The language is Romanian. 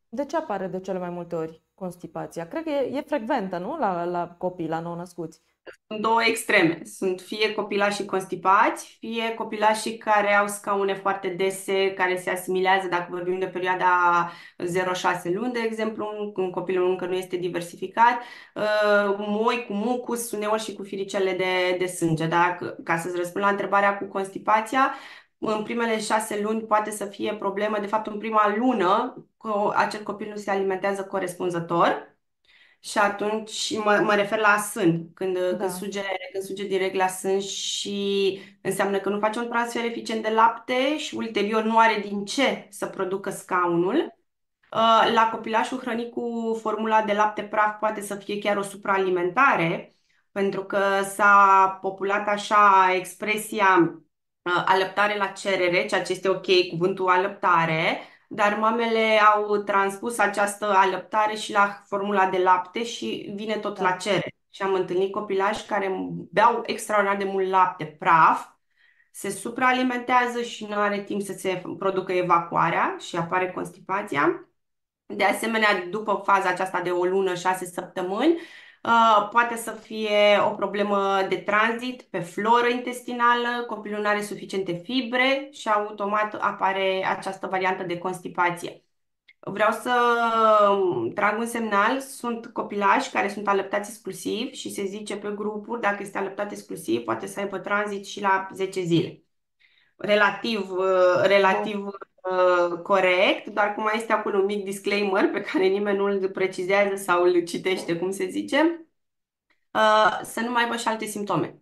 De ce apare de cele mai multe ori constipația? Cred că e frecventă, nu? La copii, la nou-născuți. Sunt două extreme. Sunt fie copilașii constipați, fie copilașii care au scaune foarte dese, care se asimilează, dacă vorbim de perioada 0-6 luni, de exemplu, când copilul încă nu este diversificat, moi cu mucus, uneori și cu firicele de sânge. Dar ca să-ți răspund la întrebarea cu constipația, în primele 6 luni poate să fie problemă, de fapt în prima lună, că acel copil nu se alimentează corespunzător. Și atunci mă refer la sân, Da, când suge direct la sân și înseamnă că nu face un transfer eficient de lapte și ulterior nu are din ce să producă scaunul. La copilașul hrănit cu formula de lapte praf poate să fie chiar o supraalimentare, pentru că s-a populat așa expresia alăptare la cerere, ceea ce este ok, cuvântul alăptare, dar mamele au transpus această alăptare și la formula de lapte și vine tot la da. cerere. Și am întâlnit copilași care beau extraordinar de mult lapte praf, se supraalimentează și nu are timp să se producă evacuarea și apare constipația. De asemenea, după faza aceasta de o lună, 6 săptămâni, poate să fie o problemă de tranzit pe floră intestinală, copilul nu are suficiente fibre și automat apare această variantă de constipație. Vreau să trag un semnal, sunt copilași care sunt alăptați exclusiv și se zice pe grupuri, dacă este alăptat exclusiv, poate să aibă tranzit și la 10 zile relativ, Bun. relativ corect, dar cum mai este acolo un mic disclaimer pe care nimeni nu îl precizează sau îl citește, cum se zice, să nu mai aibă și alte simptome.